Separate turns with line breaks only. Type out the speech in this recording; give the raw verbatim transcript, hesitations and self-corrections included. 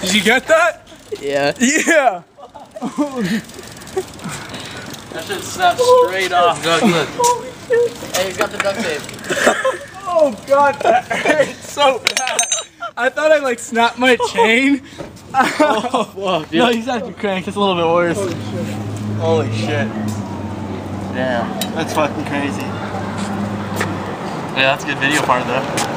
Did you get that?
Yeah.
Yeah.
That shit snapped straight off. Look, look.
Holy shit. Hey, he's got the duct tape.
Oh god, that hurts so bad. I thought I like snapped my chain.
Oh, fuck, dude.
No, he's actually cranked. It's a little bit worse.
Holy shit. Holy shit. Damn.
That's fucking crazy.
Yeah, that's a good video part though.